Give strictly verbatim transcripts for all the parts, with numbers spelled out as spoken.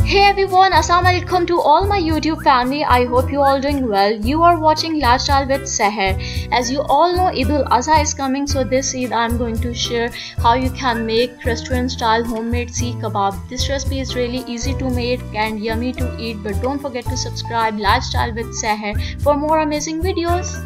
Hey everyone, assalamu alaikum to all my YouTube family. I hope you all doing well. You are watching Lifestyle with Sahar. As you all know, Eid al-Azha is coming, so this Eid I'm going to share how you can make restaurant style homemade Seekh Kabab. This recipe is really easy to make and yummy to eat, but don't forget to subscribe Lifestyle with Sahar for more amazing videos.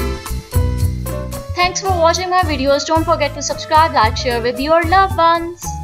Thanks for watching my videos. Don't forget to subscribe, like, share with your loved ones.